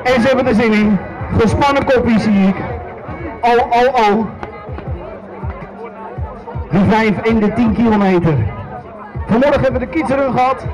En ze hebben er zin in. Gespannen kopjes zie ik. Oh. De 5 en de 10 kilometer. Vanmorgen hebben we de kidsrun gehad.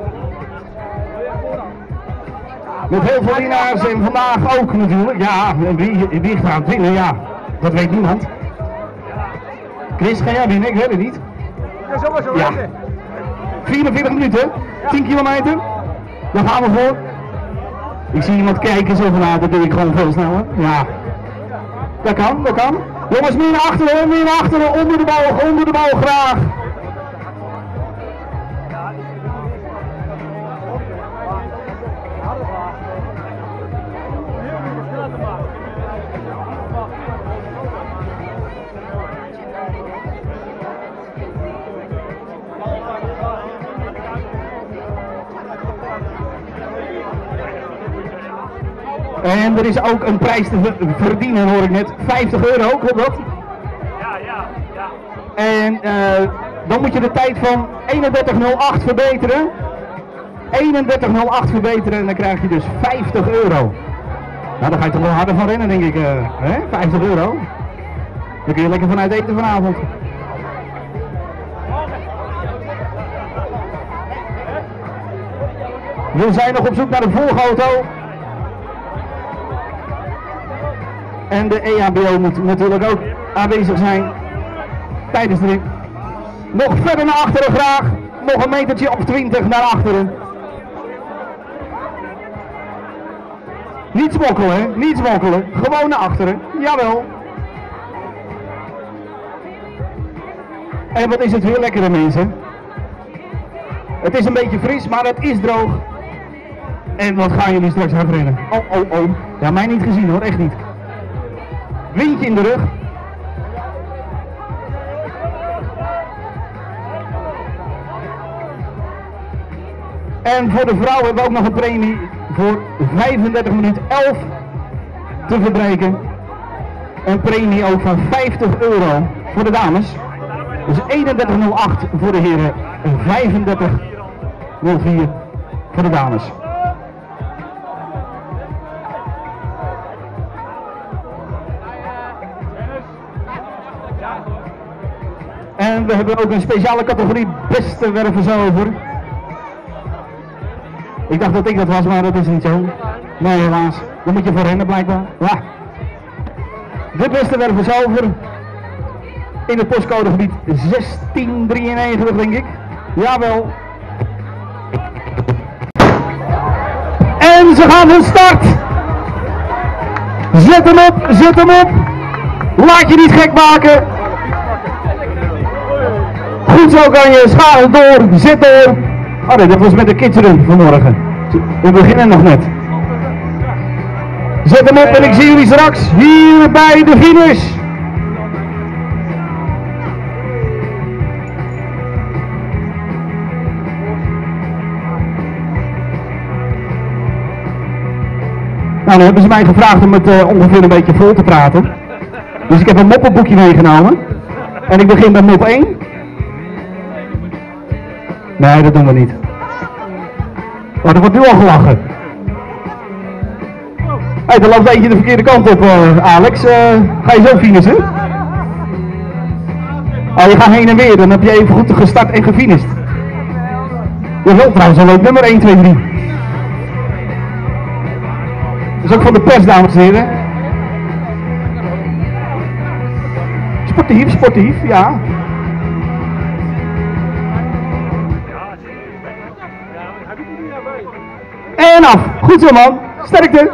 Met heel veel winnaars en vandaag ook natuurlijk. Ja, wie gaat winnen? Ja, dat weet niemand. Chris, ga jij winnen? Ik weet het niet. Ja. 44 minuten, 10 kilometer. Daar gaan we voor. Ik zie iemand kijken, zo van dat doe ik gewoon veel sneller. Ja, dat kan. Jongens, meer naar achteren, onder de boog graag. En er is ook een prijs te verdienen, hoor ik net. 50 euro, klopt dat? Ja. En dan moet je de tijd van 31:08 verbeteren. 31:08 verbeteren en dan krijg je dus 50 euro. Nou, daar ga je toch wel harder van rennen, denk ik. Hè? 50 euro. Dan kun je lekker vanuit eten vanavond. We zijn nog op zoek naar de volgauto. En de EHBO moet natuurlijk ook aanwezig zijn tijdens de rit. Nog verder naar achteren graag. Nog een metertje of 20 naar achteren. Niet smokkelen, hè? Niet smokkelen. Gewoon naar achteren. Jawel. En wat is het weer lekker, mensen. Het is een beetje fris, maar het is droog. En wat gaan jullie straks hard rennen? Oh. Ja, mij niet gezien hoor, echt niet. Windje in de rug. En voor de vrouw hebben we ook nog een premie voor 35 minuten 11 te verbreken. Een premie ook van 50 euro voor de dames. Dus 31:08 voor de heren en 35:04 voor de dames. En we hebben ook een speciale categorie beste werverzilver. Ik dacht dat ik dat was, maar dat is niet zo. Nee, helaas. Dan moet je voor rennen blijkbaar. Ja. De beste werverzilver in het postcodegebied 1693, denk ik. Jawel. En ze gaan van start. Zet hem op. Laat je niet gek maken. Goed zo kan je, schakel door, zet door. Oh nee, dat was met de kidsrun vanmorgen. We beginnen nog net. Zet hem op en ik zie jullie straks hier bij de finish. Nou, dan hebben ze mij gevraagd om het ongeveer een beetje vol te praten. Dus ik heb een moppenboekje meegenomen. En ik begin bij mop 1. Nee, dat doen we niet. Oh, er wordt nu al gelachen. Hey, dan loopt eentje de verkeerde kant op, Alex. Ga je zo finishen? Oh, je gaat heen en weer. Dan heb je even goed gestart en gefinished. Je wilt trouwens al ook nummer 1, 2, 3. Dat is ook van de pers, dames en heren. Sportief, ja. En af. Goed zo, man. Sterkte.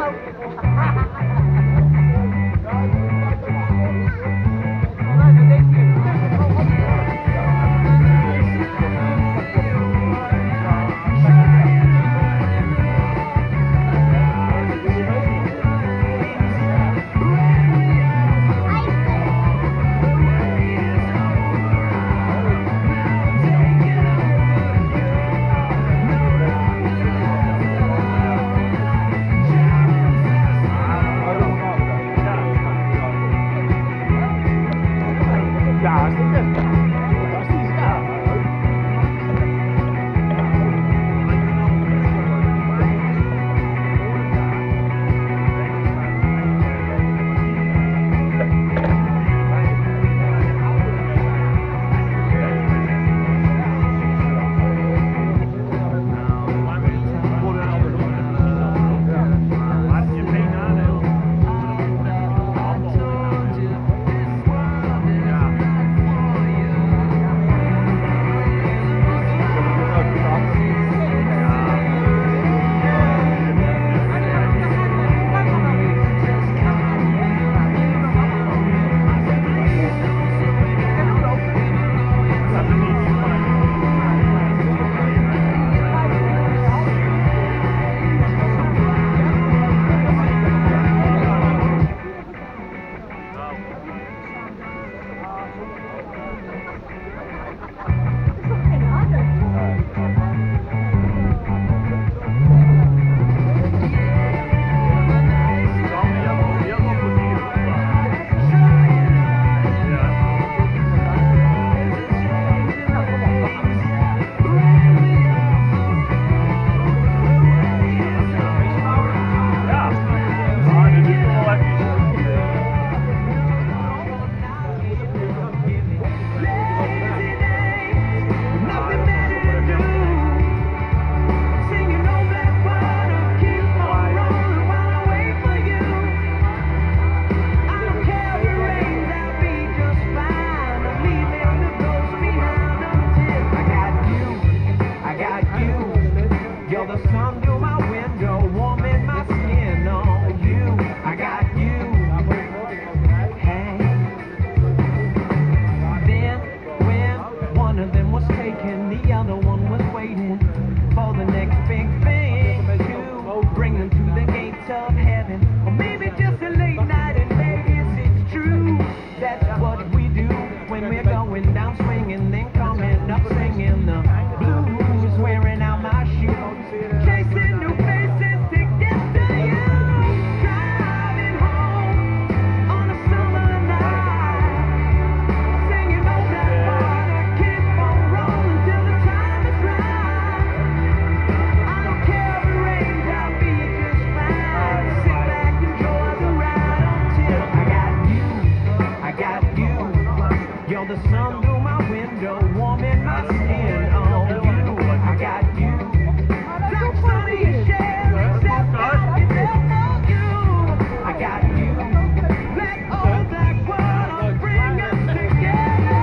gates of heaven, or maybe just a late night in Vegas. It's true, that's what we do when we're going down swinging, then coming up singing the blues, wearing out my shoes, chasing new faces to get to you, driving home on a summer night, singing old black water, keep on rolling till the time is right. I don't care if it rains, I'll be just fine. Sit back, enjoy the ride until I got you. You're the sun through my window, warming my skin. Oh, you, I got you. Like sunny shell, except it's for you. I got you. Let all black water bring us together.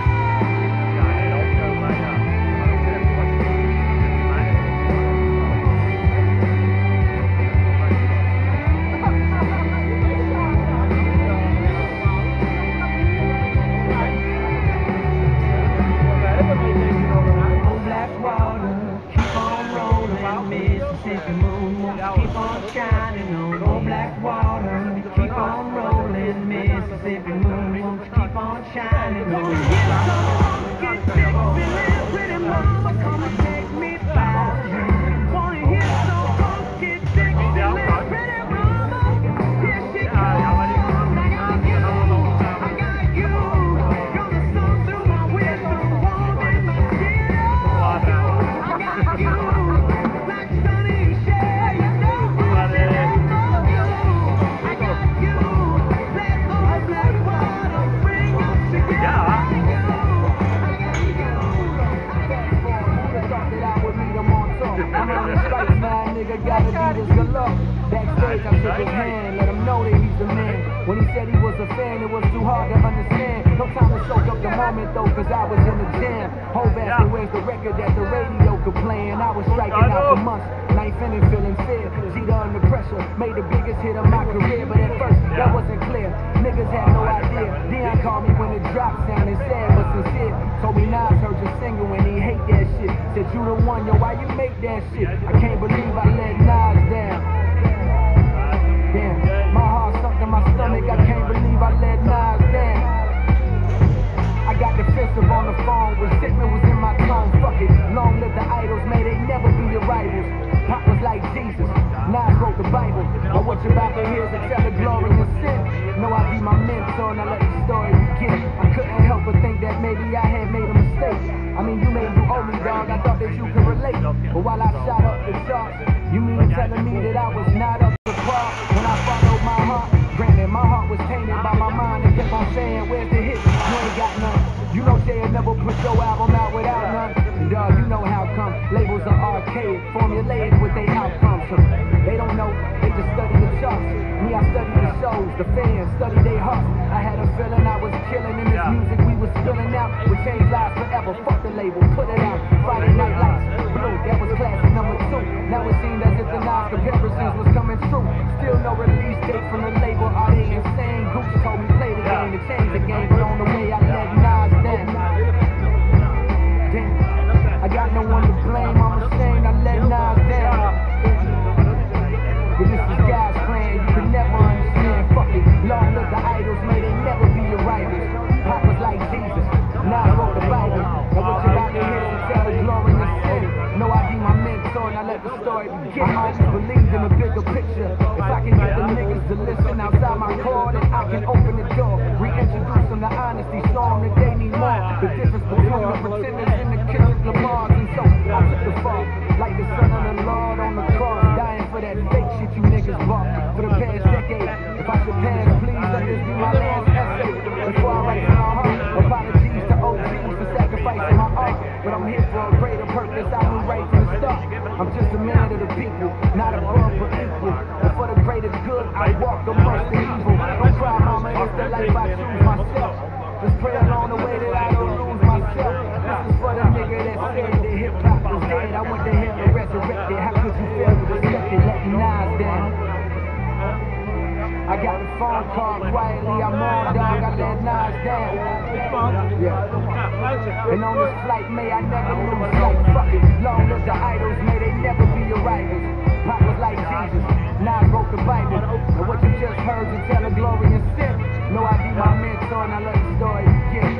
Oh, black water, keep on rolling, Mississippi moon won't keep on shining on. Oh, black water, keep on rolling, Mississippi moon won't keep on shining on. Yes, I'm get sexy, little pretty mama, come and take me by. Wanna hear some funky, sexy, little pretty mama? Here she comes. I got you. You're the sun through my window, warming my skin. I got you. Like sunny shade, you know I love you. I got you. Let all black water bring us together. I got you. I'm on the strike, man, nigga, gotta be this good luck. Backstage, I shook his hand, let him know that he's the man. When he said he was a fan, it was too hard to understand. No time to soak up the moment though, cause I was in the jam. Hove asked me where's the record that the radio could play, and I was striking out for months. Ninth inning, feeling fear. Jeter under pressure, made the biggest hit of my career, but at first that wasn't clear. Niggas had no idea. Dion called me when the drop sounded sad but sincere. Told me Nas heard you singing when he hate that shit. Said you the one, yo, why you make that shit? I can't believe I let Nas down. Damn, my heart sunk in my stomach. I can't believe I let Nas down. I got defensive on the phone, resentment was in my tone. Fuck it, long live the idols, may they never be your rivals. Pop was like Jesus, Nas wrote the Bible. But what you about to hear is a tell of glory and sin. Know I be my mentor, now let the story begin. I couldn't help but think that maybe I had made a mistake. I mean, you owe me, dog, I thought that you could relate. But while I shot up the charts, you mean telling me that I was not up to par? When I followed my heart, granted my heart was tainted by my mind and kept on saying, where's the hit? You ain't got none. You know Jay never put your album out without none. And dog, you know how come labels are archaic, formulaic with their outcomes. So they don't know, they just study the charts. Me, I study the shows, the fans, study their hearts. I had a feeling I was killing in this music we was spilling out. Would change lives forever, fuck the label, put it out. Friday Night Lights, Blue, that was classic number 2. Now it seemed as if the Nas comparisons was coming true. Still no release date from the label, are they insane? Gooch told me play the game to change the game, but on the way I let Nas down. Damn, I got no one to blame, I'm ashamed I let Nas down. But this is God's plan, you can never understand. Fuck it, long live the idols, may they never be your rivals. Pop was like Jesus, Nas wrote the Bible. And what you about to hear is a tell of glory and sin. No, I be my mentor and I let the story begin. I always believed in a bigger picture. If I can get the niggas to listen outside my car, then I can open the door. Reintroduce them to honesty, show them that they need more. The difference between the pretenders and the killers, Lamars. And so I took the fall, like the son of the Lord on the cross, dying for that fake shit you niggas bought for the past decade. If I should pass, please let this be my last essay. Before I write from my heart, apologies to OGs for sacrificing my art. But I'm here for a greater purpose, I knew right from the start. I'm just a man of the people, not above but equal. And for the greater good, I walk amongst the evil. Don't cry, mama, it's the life I choose myself. Just pray along the way that I don't lose myself. This is for the nigga that said that hip-hop was dead. I went to hell and resurrected. How could you fail to respect it? Let me Nas down. I got the phone call quietly, I'm on, dog, I let Nas down. Yeah. And on this flight, may I never lose sight. Fuck it, long live the idols, may they never be your rivals. Pop was like Jesus, Nas wrote the the Bible. And what you just heard to tell a glorious sin. No, I be my mentor and I let the story begin.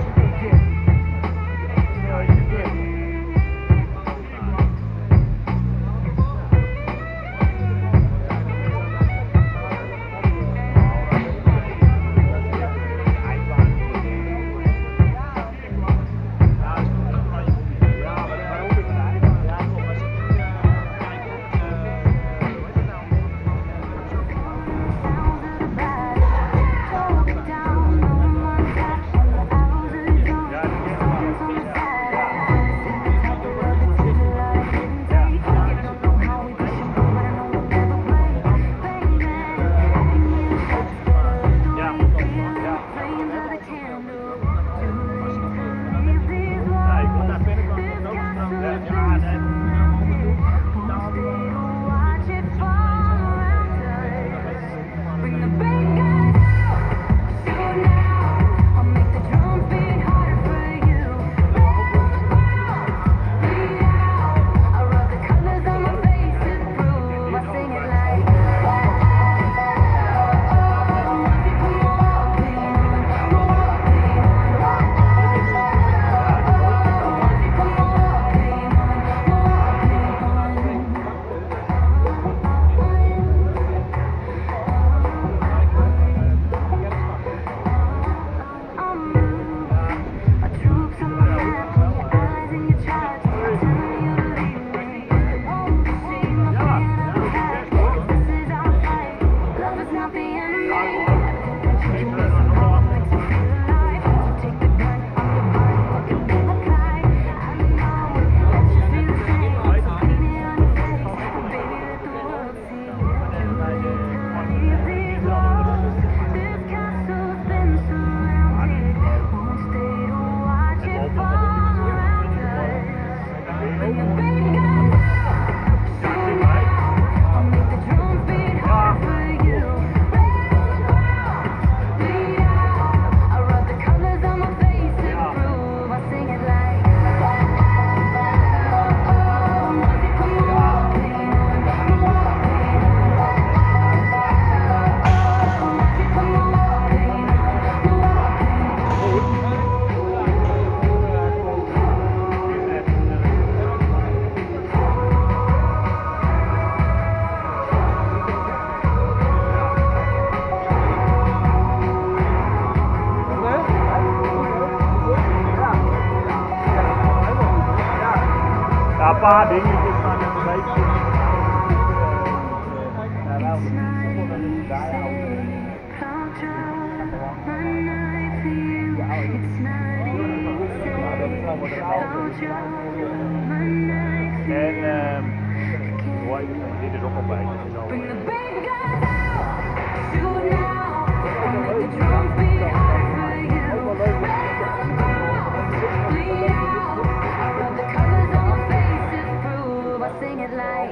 Een paar dingetjes van een beetje. En dit is ook al bij. Sing it like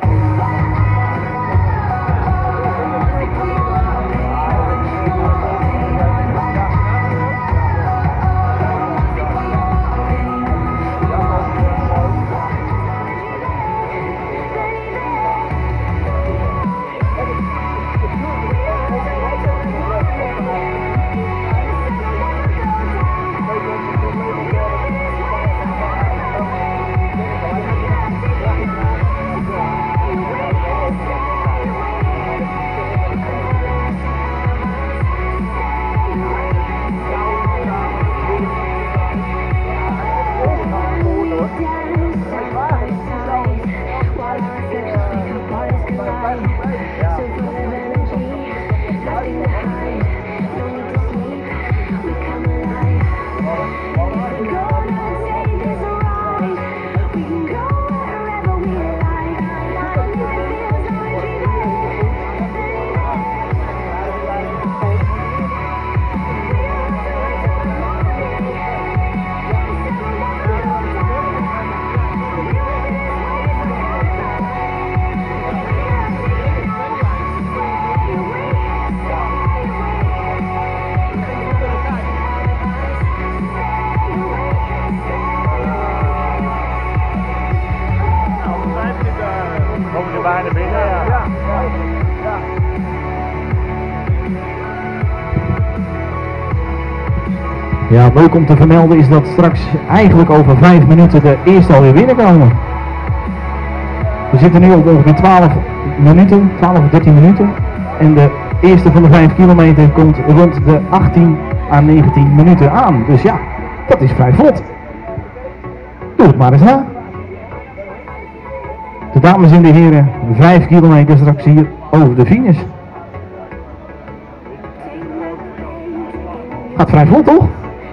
Ja, leuk om te vermelden is dat straks eigenlijk over 5 minuten de eerste alweer binnenkomen. We zitten nu op ongeveer 12 of 13 minuten. En de eerste van de 5 kilometer komt rond de 18 à 19 minuten aan. Dus ja, dat is vrij vlot. Doe het maar eens na. De dames en de heren, 5 kilometer straks hier over de finish. Gaat vrij vlot, toch?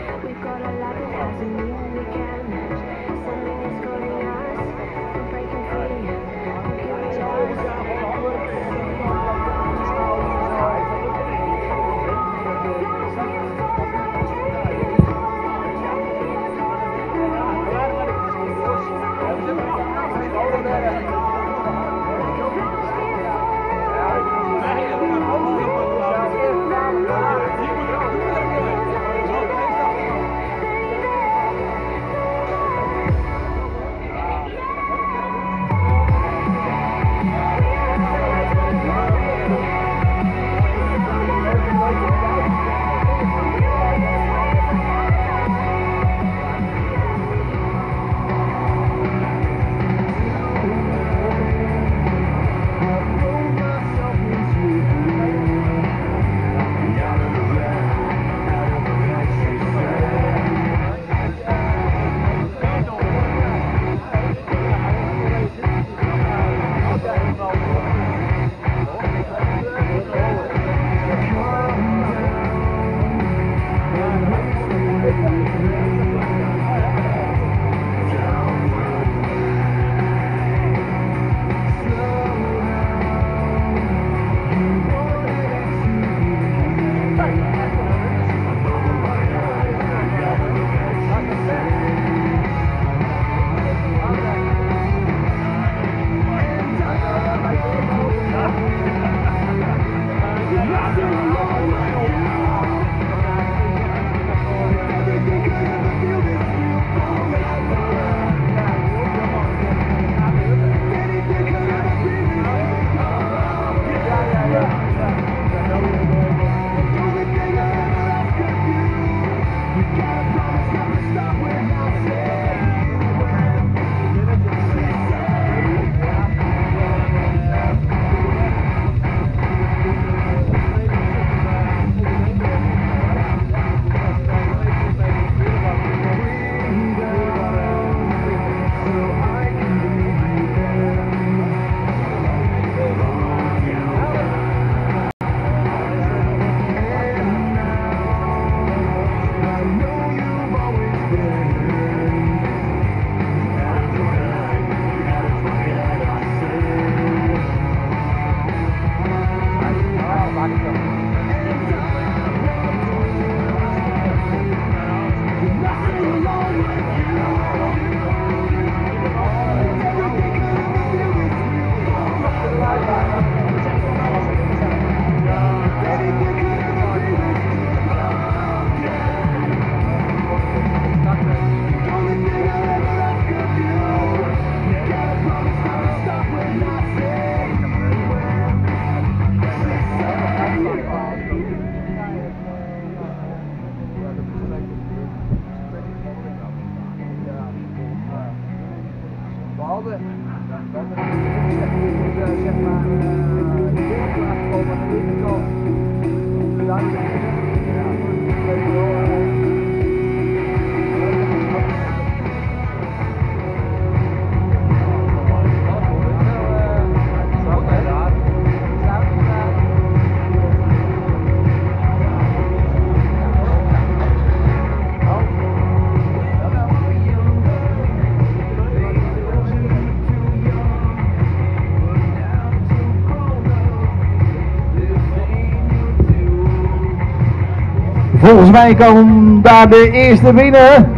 Volgens mij komen daar de eerste binnen.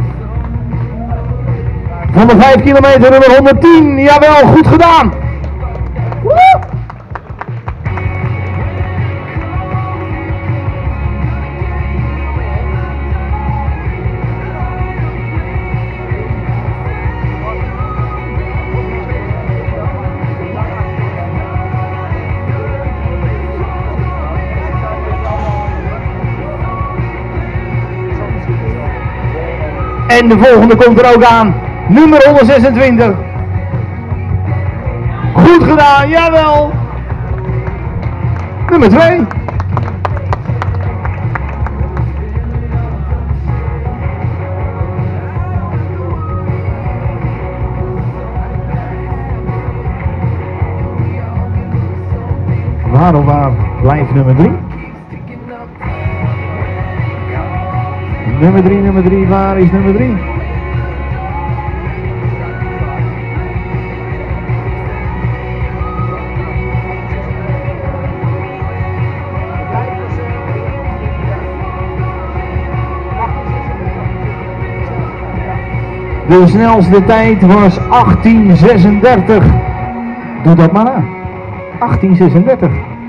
Van de 5 kilometer nummer 110. Jawel, goed gedaan. Woe! En de volgende komt er ook aan. Nummer 126. Goed gedaan, jawel. Nummer 2. Waar blijft nummer 3? Nummer 3, waar is nummer 3? De snelste tijd was 18:36. Doe dat maar aan. 18:36.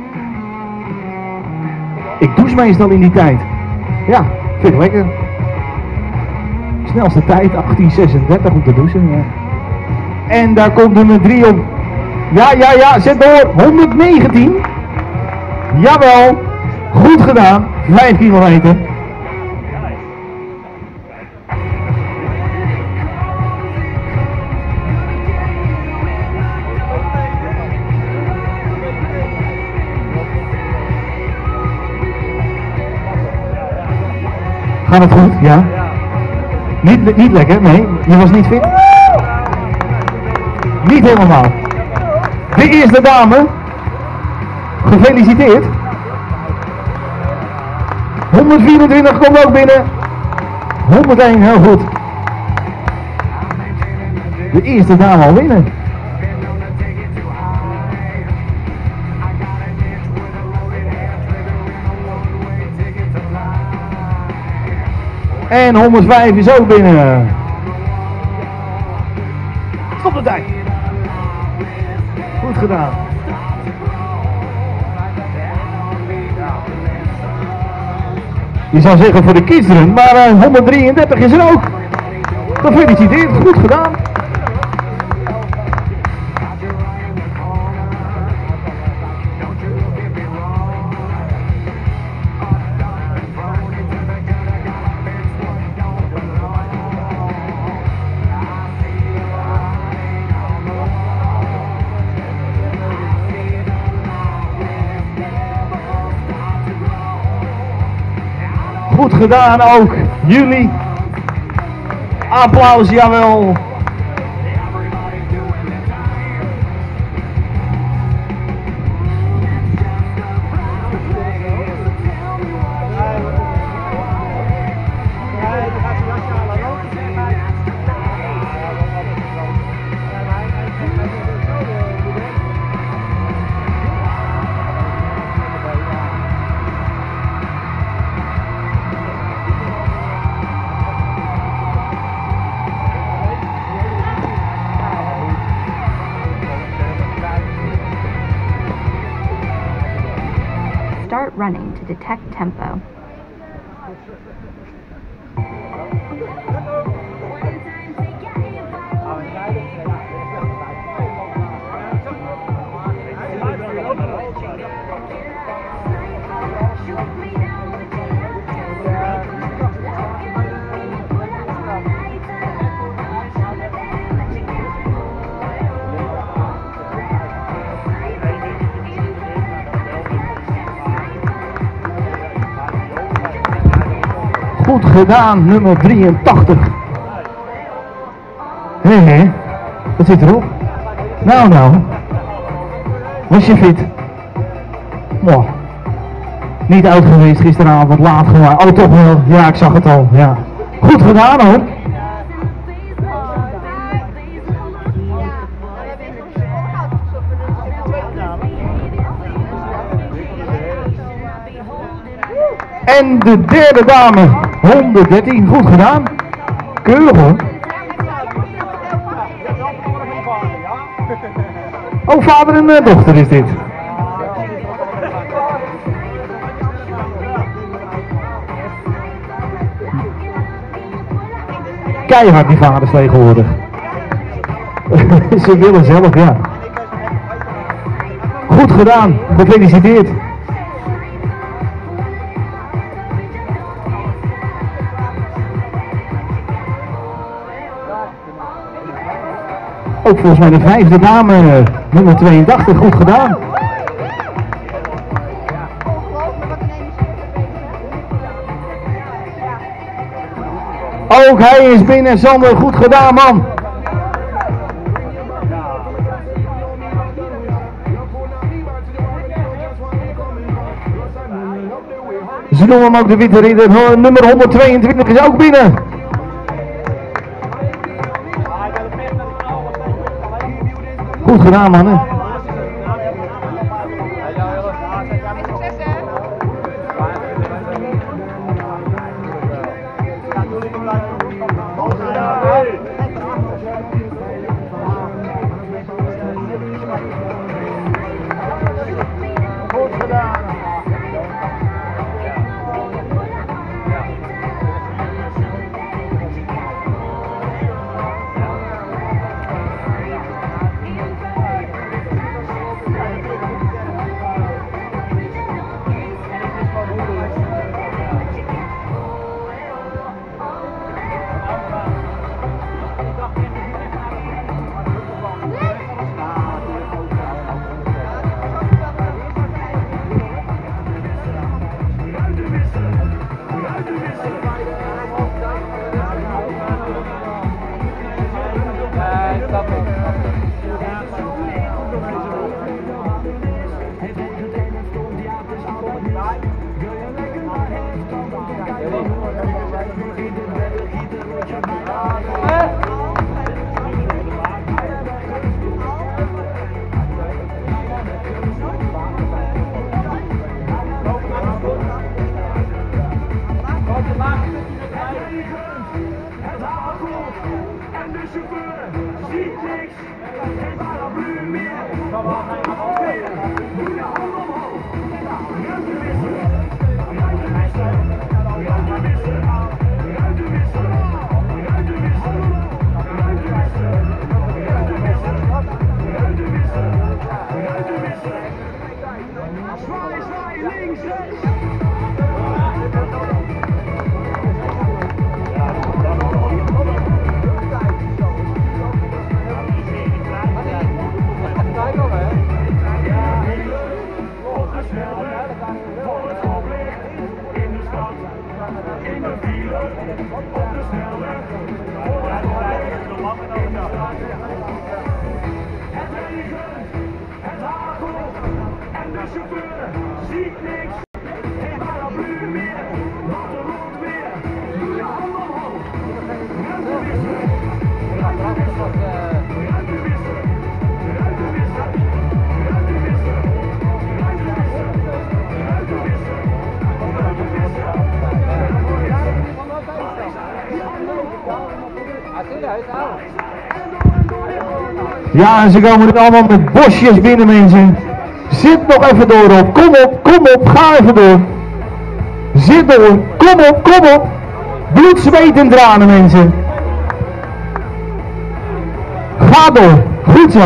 Ik douche meestal in die tijd. Ja, vind ik lekker. Snelste tijd 18:36 om te douchen. Ja. En daar komt nummer 3 op. Ja, zet door. 119. Jawel. Goed gedaan. 5 kilometer. Gaat het goed? Ja. Niet lekker, nee. Je was niet fit. Niet helemaal. De eerste dame. Gefeliciteerd. 124 komt ook binnen. 101, heel goed. De eerste dame al winnen. En 105 is ook binnen. Stop de tijd. Goed gedaan. Je zou zeggen voor de kidsrun, maar 133 is er ook. Gefeliciteerd, goed gedaan. Goed gedaan ook, jullie. Applaus, jawel. Start running to detect tempo. Goed gedaan, nummer 83. Hé, wat zit erop? Nou. Was je fit? Wow. Niet oud geweest gisteravond, laat gewoon. Oh, toch wel. Ja, ik zag het al. Ja. Goed gedaan hoor. En de derde dame, 113, goed gedaan. Keurig hoor. Oh, vader en dochter is dit. Keihard die vaders tegenwoordig. Ze willen zelf, ja. Goed gedaan, gefeliciteerd. ook volgens mij de 5e dame, nummer 82, goed gedaan. Ook hij is binnen, Sander, goed gedaan man. Ze noemen hem ook de witte ridder, nummer 122 is ook binnen. Goed gedaan mannen. Ja, en ze komen er allemaal met bosjes binnen mensen. Zit nog even door op, kom op, ga even door. Zit door, kom op. Bloed, zweet en tranen mensen. Ga door, goed zo.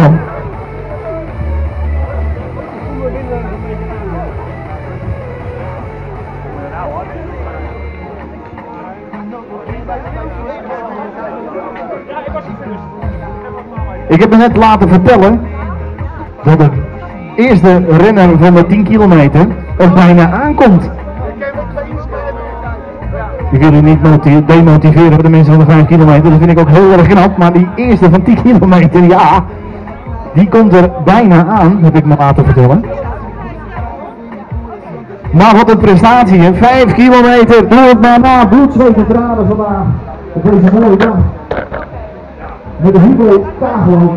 Ik heb me net laten vertellen dat de eerste renner van de 10 kilometer er bijna aankomt. Ik wil u niet demotiveren voor de mensen van de 5 kilometer, dat vind ik ook heel erg knap, maar die eerste van 10 kilometer, ja, die komt er bijna aan, heb ik me laten vertellen. Maar wat een prestatie, hè? 5 kilometer, doe het maar na, bloed, zweet en tranen vandaag, op deze mooie dag. Met de Hugo Kagelo.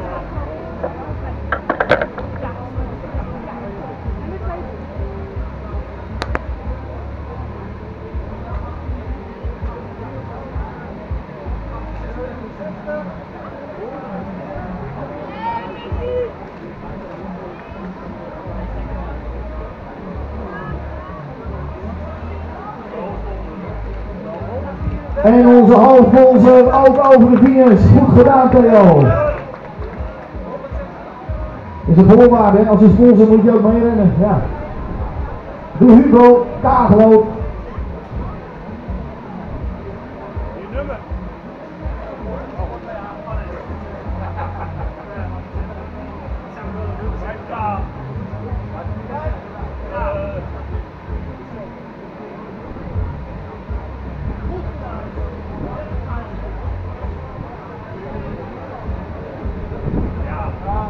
En onze hoofdsponsor ook over de finish. Goed gedaan, Theo. Is een voorwaarde, hè? Als een sponsor moet je ook mee rennen. Ja. Doe Hugo Kagelo.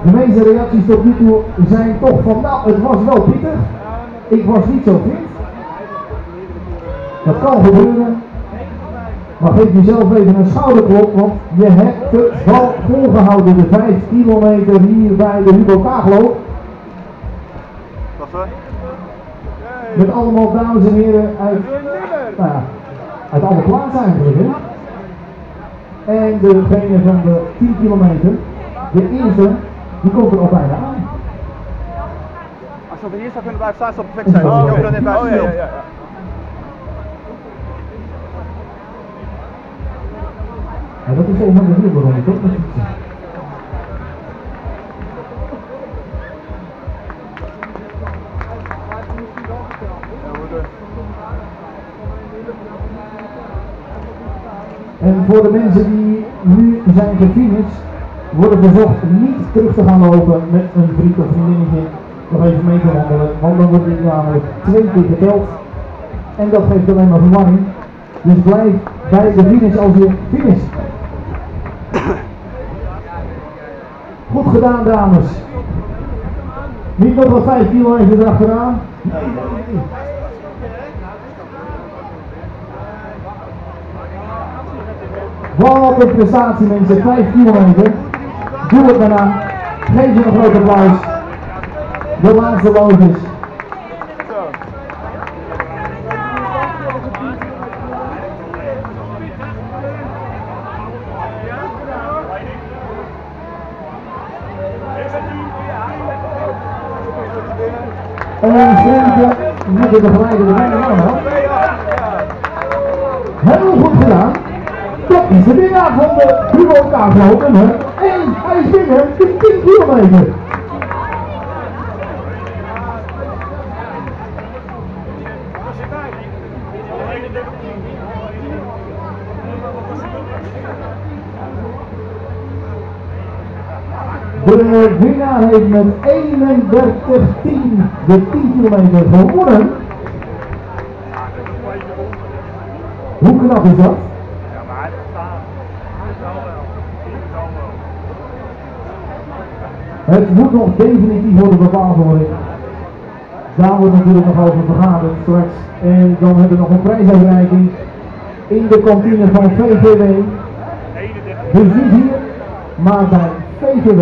De meeste reacties tot nu toe zijn toch van, nou, het was wel pittig. Ik was niet zo fit. Dat kan gebeuren. Maar geef jezelf even een schouderklop, want je hebt het wel volgehouden. De 5 kilometer hier bij de Hugo Kaaglo. Met allemaal dames en heren uit, nou ja, uit alle plaatsen eigenlijk. Hè? En degene van de 10 kilometer, de eerste, die komt er al bijna aan. Als je op de eerste zou kunnen blijven staan, zou het perfect zijn. Oh, dan net bij ja. Ja, dat is volgens mij de wielronde, toch? En voor de mensen die nu zijn gefinished, worden verzocht niet terug te gaan lopen met een vriend of vriendinnetje nog even mee te wandelen, want dan wordt dit namelijk 2 keer geteld en dat geeft alleen maar verwarring. Dus blijf bij de finish als je finisht. Goed gedaan, dames. Niet nog wat 5 kilometer erachteraan. Nee. Wat een prestatie, mensen. 5 kilometer. Doe het daarna. Geef je een groot applaus. De laatste loopjes. En een sprintje met de begeleider erbij. Heel goed gedaan. Dat is de winnaar van de Hugo Kaaglo nummer 1. Hij is binnen de 10 kilometer. De winnaar heeft met 31-10 de 10 kilometer gewonnen. Hoe knap is dat? Het moet nog definitief worden bepaald worden. Daar wordt natuurlijk nog over vergaderd straks. En dan hebben we nog een prijsuitreiking in de kantine van VVW. Dus niet hier, maar bij VVW.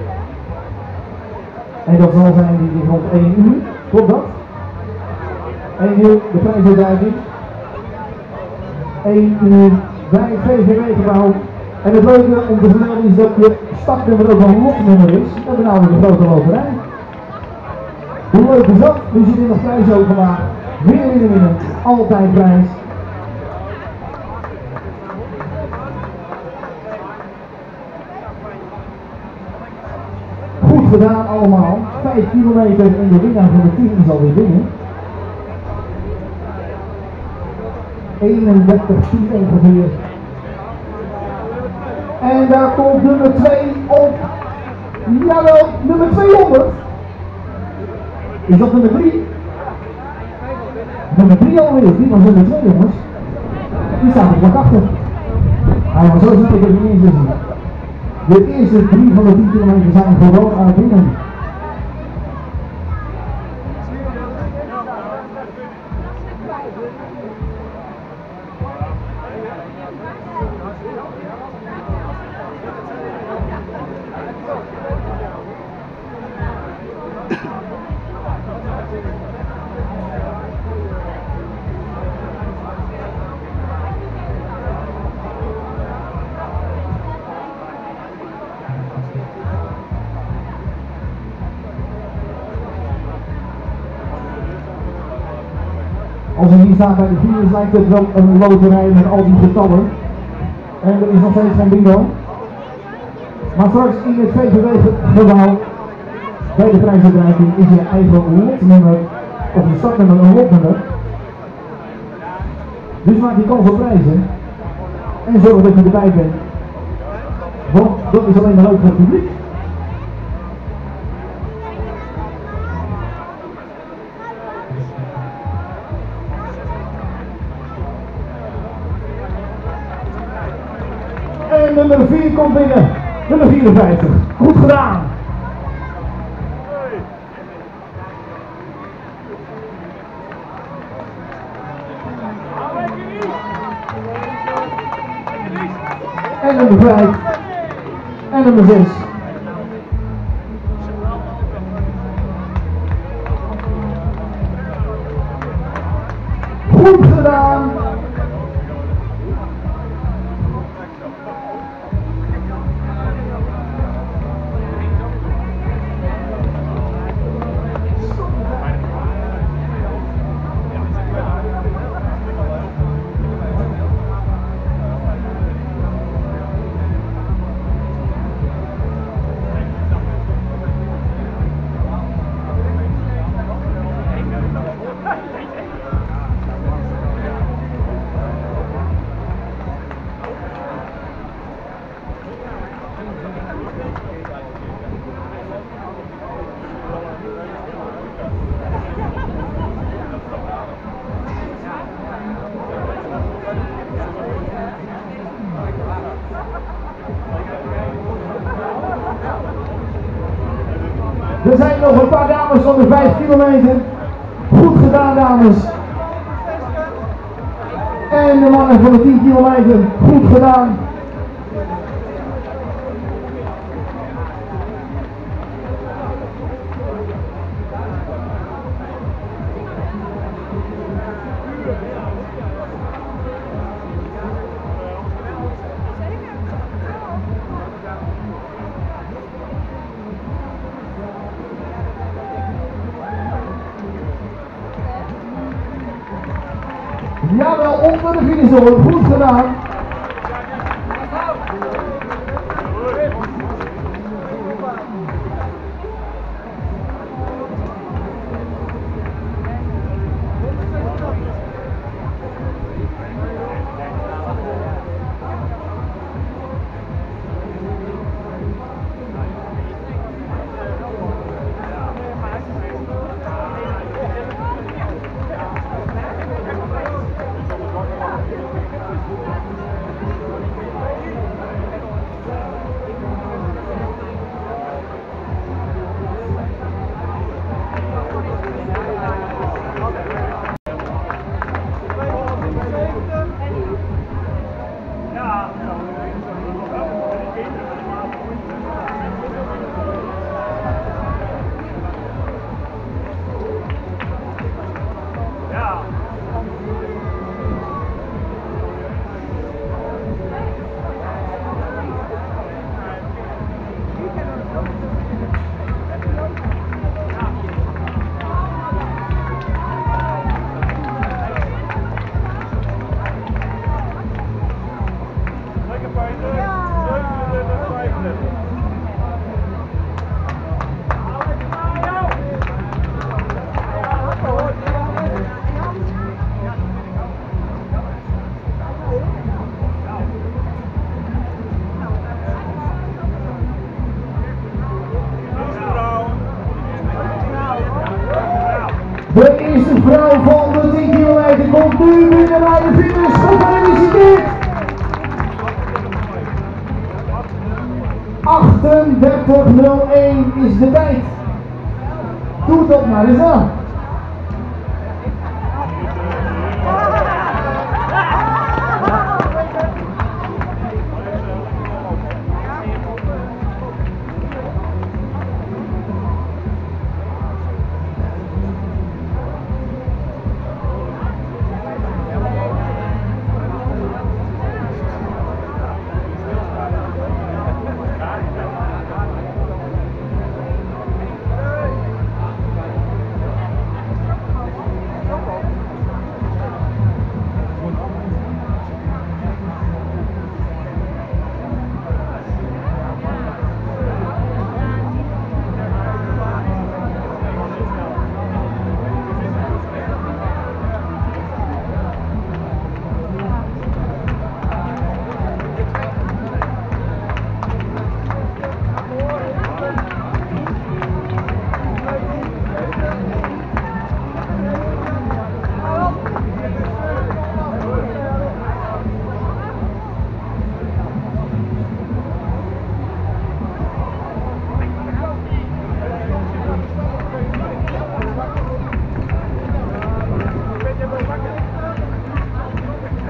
En dat zal zijn die rond 1 uur. Klopt dat? 1 uur de prijsuitreiking. 1 uur bij het VVW-gebouw. En het leuke om te vermelden is dat je startnummer ook een lotnummer is. Dat is namelijk een grote loterij. Hoe leuk is dat? Nu zit er nog prijs overmaakt. Weer in de winnen. Altijd prijs. Goed gedaan allemaal. 5 kilometer en de winnaar van de 10 is alweer binnen. 31-10 ongeveer. En daar komt nummer 2 op. Jawel, nummer 200. Is dat nummer 3? Nummer 3 alweer, die was nummer 2 jongens. Die staat er vlak achter. Hij was zo zeker dat niet eens zien. De eerste 3 van de 10 kilometer zijn gewoon aan het winnen. Als je hier staat bij de finish lijkt het wel een loterij met al die getallen. En er is nog steeds geen bingo. Maar straks in het VVW-gebouw bij de prijsuitreiking is je eigen lotnummer of je startnummer een lotnummer. Dus maak je kans op prijzen en zorg dat je erbij bent. Want dat is alleen maar leuk voor het publiek. En nummer 4 komt binnen. Nummer 54. Goed gedaan. En nummer 5. En nummer 6. Goed gedaan! Er zijn nog een paar dames van de 5 kilometer. Goed gedaan, dames. En de mannen van de 10 kilometer. Goed gedaan. Jawel, onder de finish, goed gedaan. De eerste vrouw van de 10 kilometer komt nu binnen bij de finish. Gefeliciteerd! 38:01 is de tijd. Doe dat maar eens aan.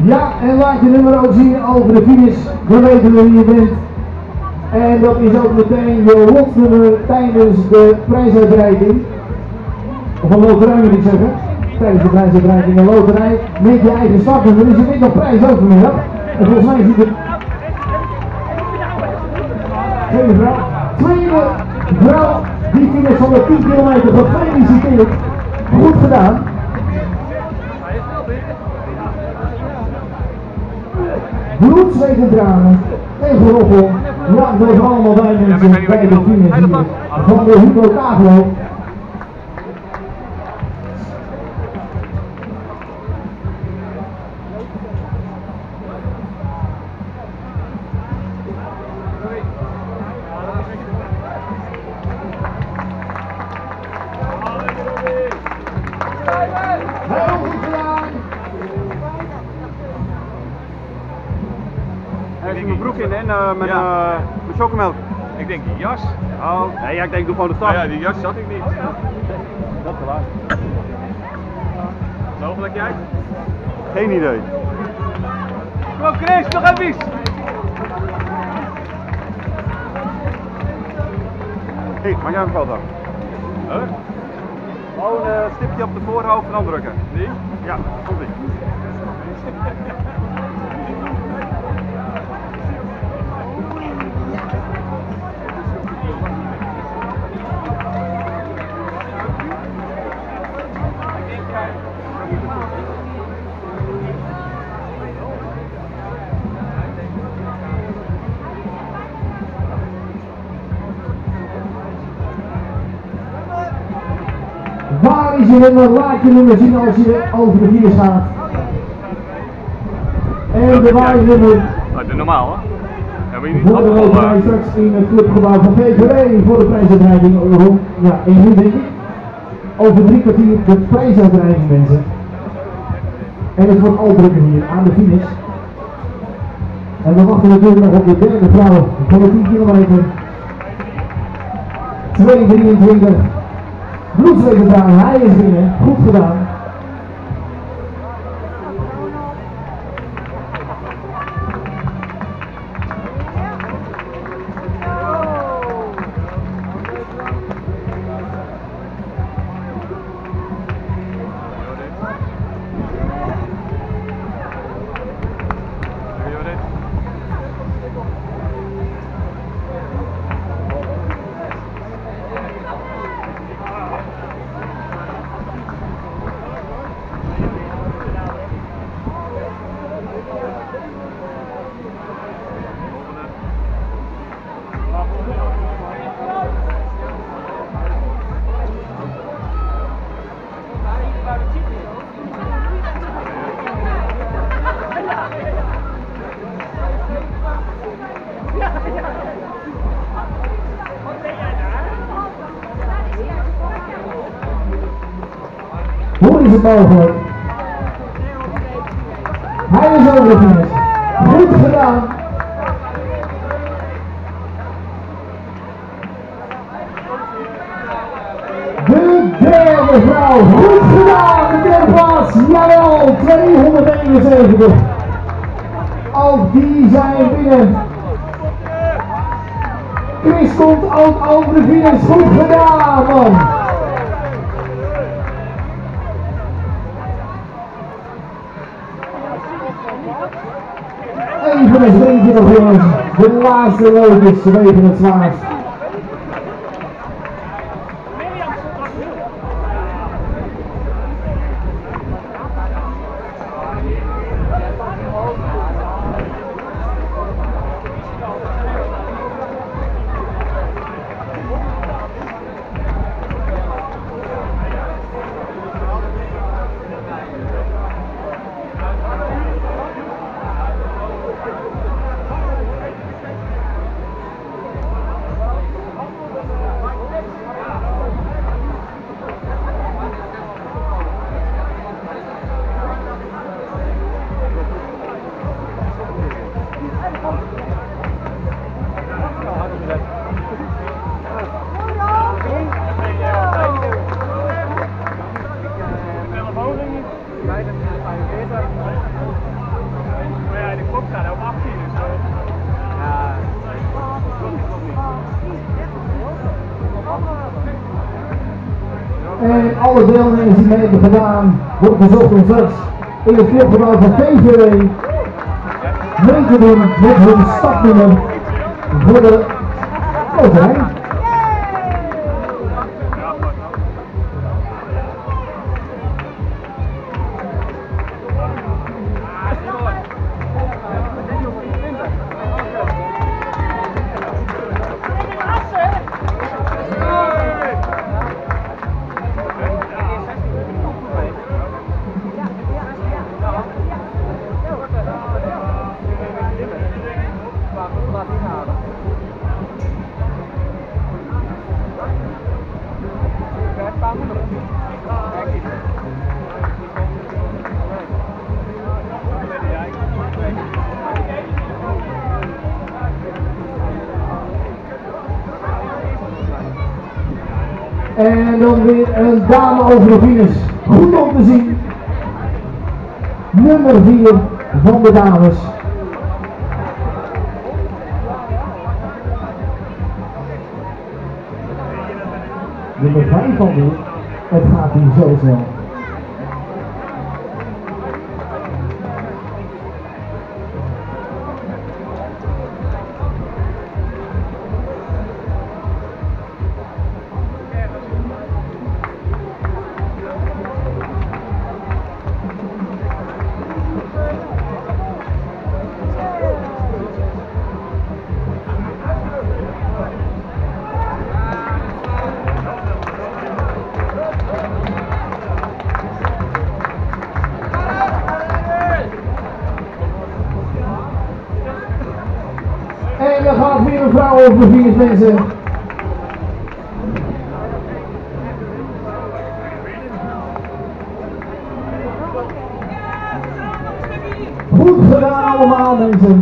Ja, en laat je nummer ook zien over de finish, dan weten we wie je bent. En dat is ook meteen je lotsnummer tijdens de prijsuitreiking. Of een loterij moet ik zeggen. Tijdens de prijsuitreiking een loterij met je eigen startnummer. Dus je wint nog prijs ook vanmiddag. En volgens mij ziet het... Tweede vrouw, die finish van de 10 kilometer, gefeliciteerd. Goed gedaan. Bloed, zweet en tranen. Even roppel. Ja, we zijn allemaal bij mensen bij de finish hier van de Hugo Kagelo. Heel goed gedaan. Hij heeft mijn broek in en met chocomelk. Ik denk die jas. Oh, nee, ja, ik denk doe gewoon de tas. Ja, die jas zat ik niet. Dat is te laat. Zoveel dat jij? Geen idee. Kom op Chris, nog even iets. Hé, maak jij een foto? Huh? Gewoon een stipje op de voorhoofd en dan drukken. Die? Ja, komt ie. Waar is je nummer? Laat je nummer zien als je over de finish gaat. En de waarsnummer Oh, de normaal hè? Hebben we niet voor de loterij straks in het clubgebouw van VVV voor de prijsuitreiking rond, ja, 1 uur denk ik. Over 3 kwartier de prijsuitreiking mensen. En het wordt al drukker hier aan de finish. En we wachten natuurlijk nog op de derde vrouw van de 10 kilometer. 2:23. Bloedzweet gedaan, hij is binnen, goed gedaan. Hoe is het mogelijk? Hij is over de finish. Goed gedaan. De derde vrouw. Goed gedaan. De derde plaats. Jawel. 271. Ook die zijn binnen. Chris komt ook over de finish. Goed gedaan, man. Even een sprintje nog jongens, de laatste loodjes wegen het zwaarst. opgaan, op 18 is zo. En alle deelnemers die mee hebben gedaan, wordt verzocht om straks in het clubgebouw van VVW mee te doen met hun startnummer voor de loterij. En dan weer een dame over de finish. Goed om te zien. Nummer 4 van de dames. Nummer 5 van de. Het gaat hier zo snel. En dan gaat weer een vrouw over de finish, mensen. Goed gedaan allemaal, mensen.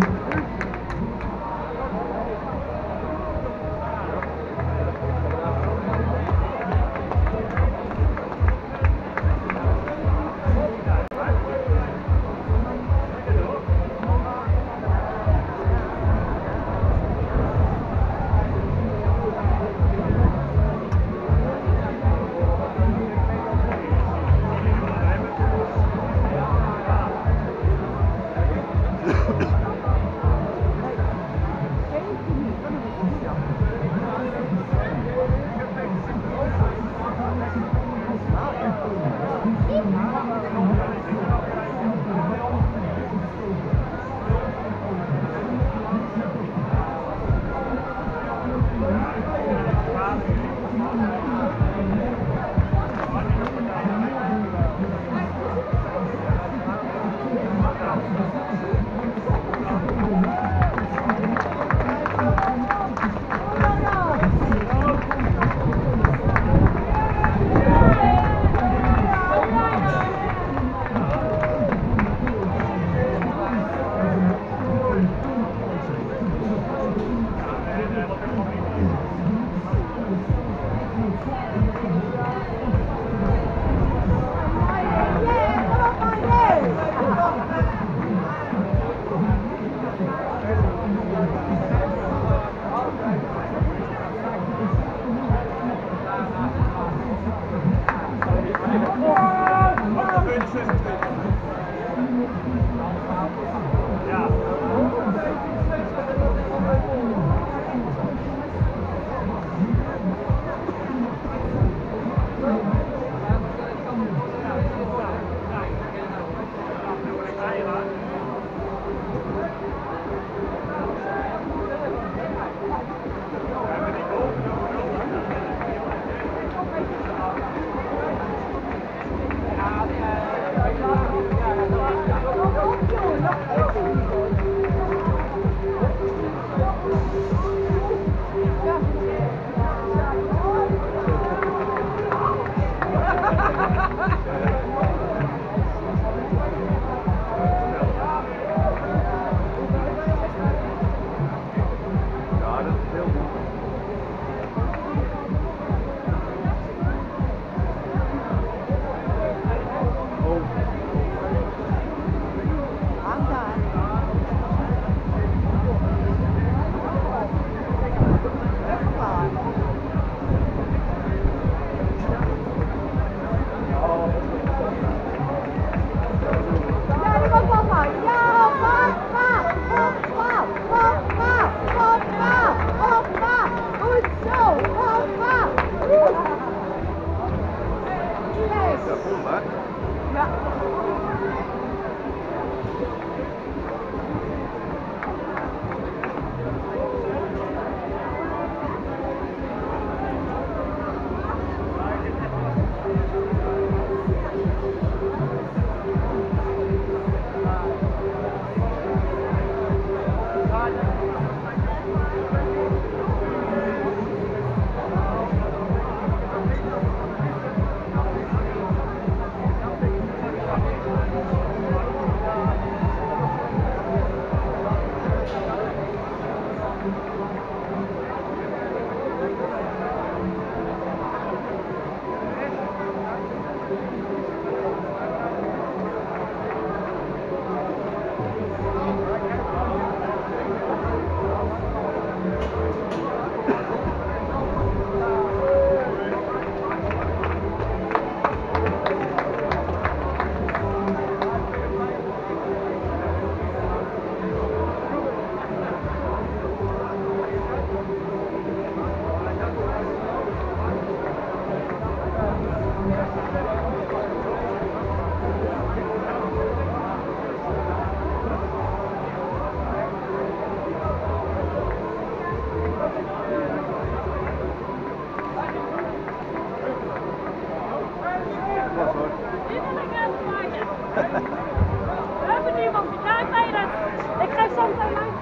We hebben niemand. Ja, ik weet het. Ik geef zo meteen mijn.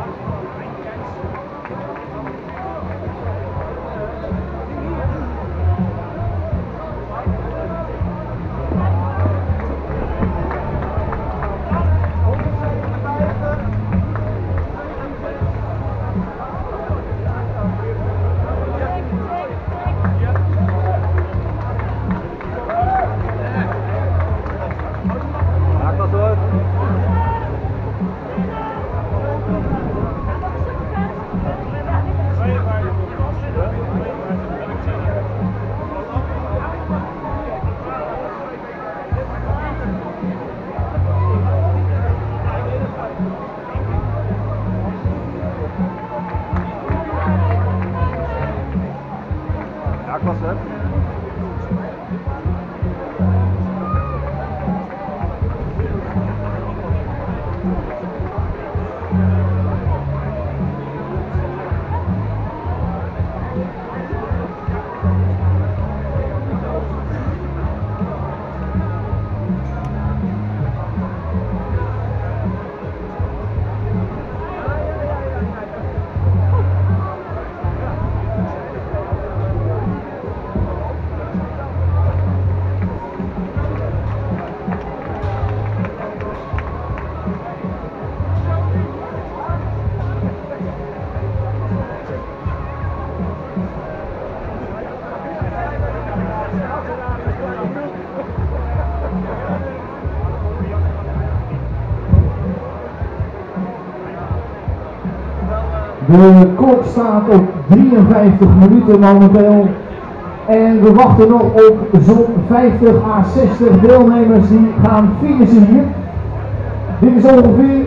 De klok staat op 53 minuten momenteel en we wachten nog op zo'n 50 à 60 deelnemers die gaan finishen hier. Dit is ongeveer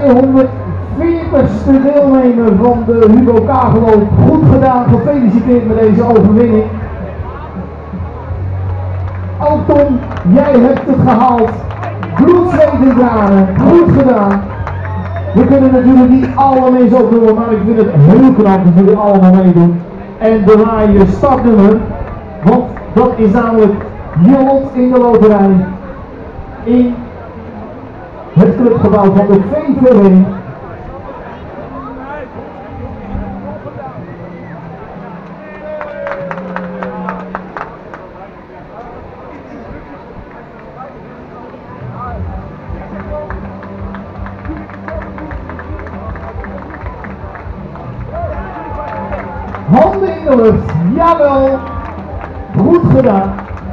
240ste deelnemer van de Hugo Kageloop. Goed gedaan, gefeliciteerd met deze overwinning. Ook Tom, jij hebt het gehaald. Bloed, zweet en tranen, goed gedaan. We kunnen natuurlijk niet alle mensen opnoemen, maar ik vind het heel knap dat jullie allemaal meedoen. En bewaar je startnummer, want dat is namelijk je lot in de loterij. In het clubgebouw van de VVW. Handen in de lucht, jawel, goed gedaan.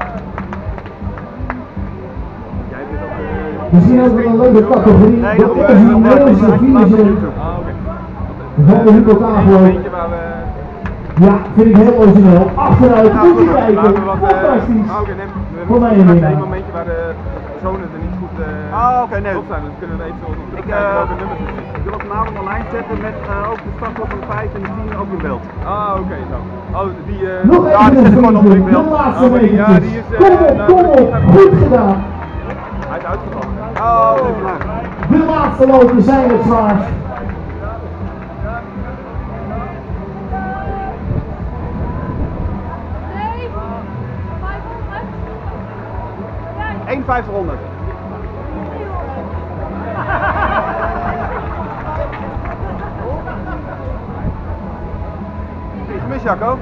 Misschien hebben we een leuke categorie, de origineelste finisher van de Hugo Kageloop. Ja, vind ik heel origineel. Achteruit, moet je kijken, fantastisch. Voor mij een winnaar. Een momentje waar de personen er niet goed nee. Op zijn, dus kunnen we eventueel nog terugkijken welke nummers het is. Ik wil het vanavond online zetten met ook de startklok van de 5 en de 10 ook in beeld. Oké, zo. Oh, die Nog ja, die even zit gewoon op in beeld. de laatste ja, metertjes. die is, Kom op, goed gedaan. hij is uitgevallen. Oh, even laag. De laatste lopen zijn het zwaarst. Nee, 500. 5100. Gemis, Jacco.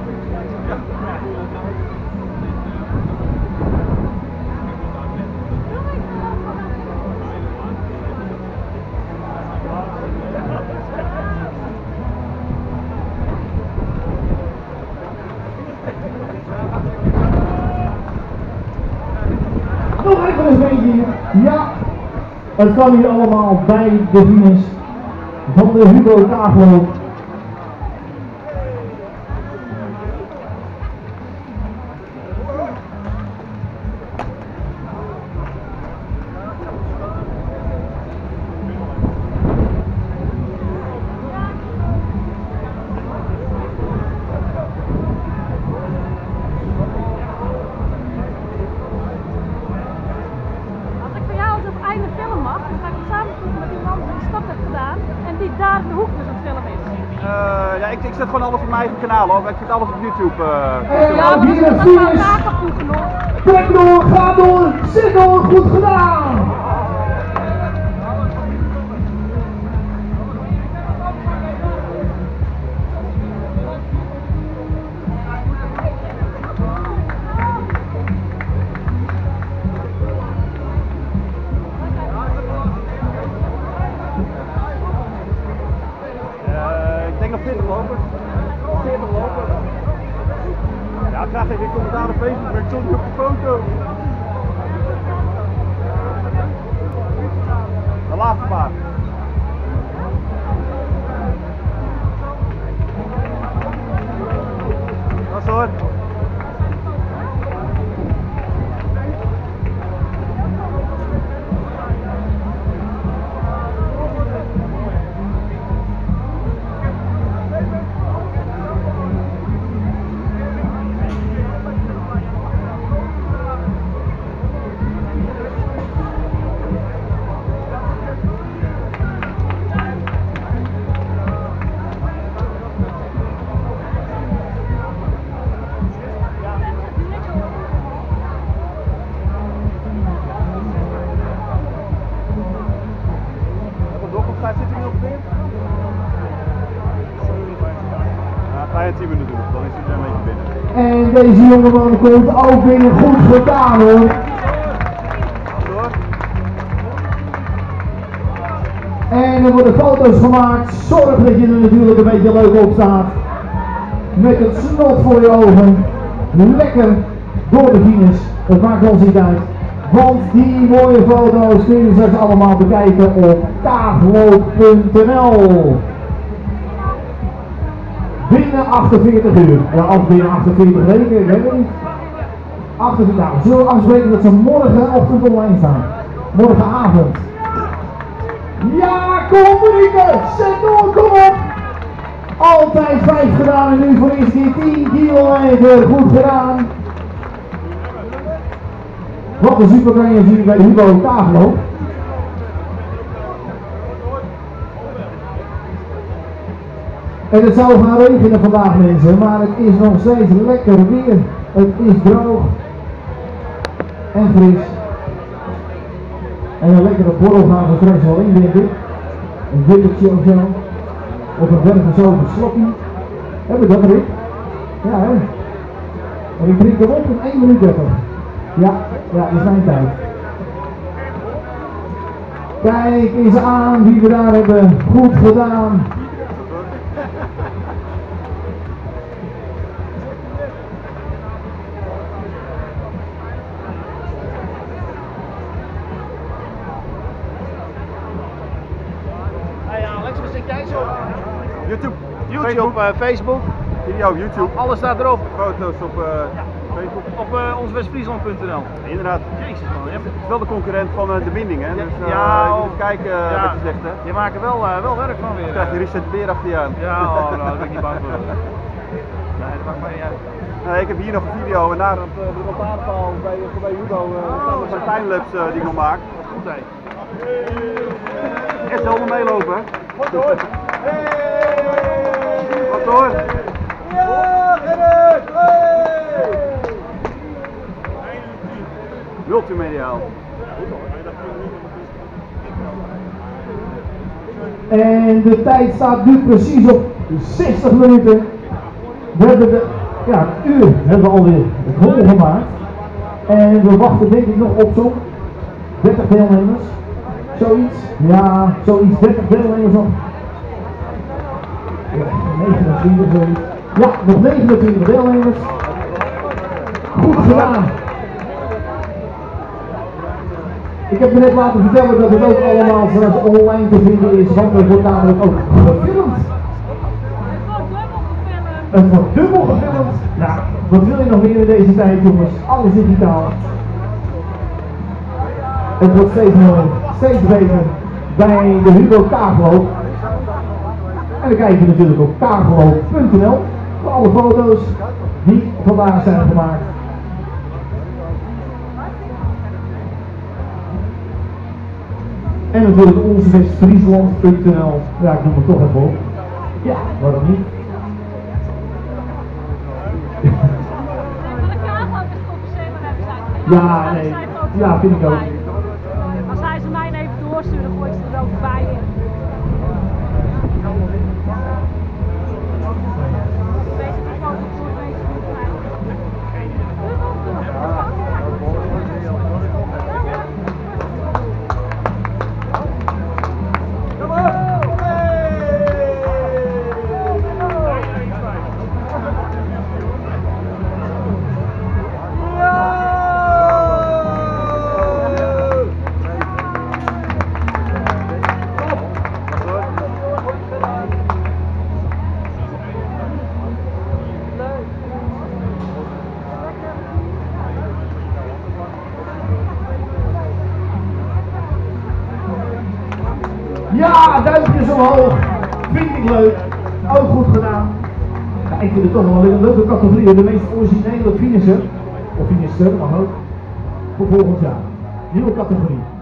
Nog even een beetje hier. Ja, het kan hier allemaal bij de finish van de Hugo Kageloop. Als ik van jou als het einde film mag, dan ga ik het samen doen met iemand die de stap heeft gedaan en die daar in de hoek dus een film is. Ja, ik zet gewoon alles op mijn eigen kanaal hoor. Ik zet alles op YouTube. Ja, maar hier dat een is wel finish. vaker vroeger nog. Trek door, ga door, zit door, goed gedaan. graag even een commentaar op Facebook, maar ik stond niet op de foto. De laatste paard. Dat is hoor. En deze jongeman komt ook binnen, goed gedaan hoor. En er worden foto's gemaakt, zorg dat je er natuurlijk een beetje leuk op staat. Met het snot voor je ogen, lekker door de finish, dat maakt ons niet uit. Want die mooie foto's kun je straks allemaal bekijken op kaagloop.nl. Binnen 48 uur. Ja, of binnen 48 weken, ik weet het niet. 48 dagen. Zullen we afspreken dat ze morgenochtend online staan? Morgenavond. Ja, kom Rieke! Zet door, kom op! Altijd 5 gedaan en nu voor de eerste keer 10 kilometer. Goed gedaan. Wat een super kan je zien bij Hugo Kaagloop. En het zou gaan regenen vandaag mensen, maar het is nog steeds lekker weer. Het is droog en fris. En een lekkere borrel gaan we straks wel in, denk ik. Een wittertje of zo. Of een vergezogen slokkie. Hebben we dat erin? Ja hè. En ik drink hem op in 1 minuut 30. Ja, dat is mijn tijd. Kijk eens aan wie we daar hebben. Goed gedaan. YouTube, Facebook, video op YouTube. Alles staat erop. Foto's op Facebook. Op onswestfriesland.nl. Inderdaad. Jezus man, je hebt Het is wel de concurrent van de binding, hè? Dus ja, je moet even kijken wat je zegt, hè? Je maakt er wel werk van weer. Dan krijg je Richard Beer achter je aan. Ja, nou, daar ben ik niet bang voor. Nee, dat maakt mij niet uit. Ik heb hier nog een video en daar op de lantaarnpaal bij Hugo staan nog een timelapse die ik nog maak. Goed hé. Echt helemaal meelopen, hè? Wat hoor! Wat hoor! Ja, Gerrit! Multimediaal. En de tijd staat nu precies op 60 minuten. We hebben een uur hebben we alweer volgemaakt. En we wachten denk ik nog op zo'n 30 deelnemers. Zoiets. Ja, zoiets 30 deelnemers nog. Ja, 29 zoiets. Ja, nog 29 deelnemers. Goed gedaan. Ik heb me net laten vertellen dat het ook allemaal straks online te vinden is, want er wordt namelijk ook gefilmd. Het wordt dubbel gefilmd. Nou, wat wil je nog meer in deze tijd, jongens? Alles digitaal. Het wordt steeds mooier, steeds beter bij de Hugo Kaagloop. En dan kijk je natuurlijk op kaagloop.nl voor alle foto's die vandaag zijn gemaakt. En natuurlijk onswestfriesland.nl. Ja, ik noem het toch even op. Ja, waarom niet? Ja, nee. Ja, vind ik ook. Als hij ze mij even doorstuurt, dan gooi ik ze er ook bij in. Ja, duimpjes omhoog. Vind ik leuk. Ook goed gedaan. Ja, ik vind het toch wel een leuke categorie. De meest originele finisher. Of finisher, mag ook. Voor volgend jaar. Nieuwe categorie.